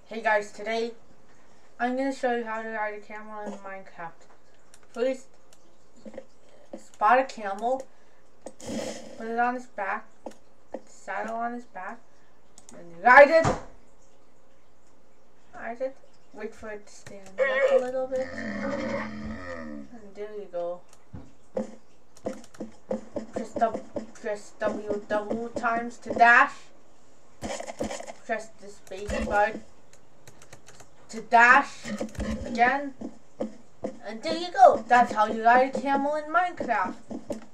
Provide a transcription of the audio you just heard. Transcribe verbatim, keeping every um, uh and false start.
Hey guys, today I'm going to show you how to ride a camel in Minecraft. First, spot a camel, put it on his back, saddle on his back, and ride it. Ride it. Wait for it to stand up a little bit. And there you go. Press W, press W double times to dash. Press the space bar to dash again. And there you go. That's how you ride a camel in Minecraft.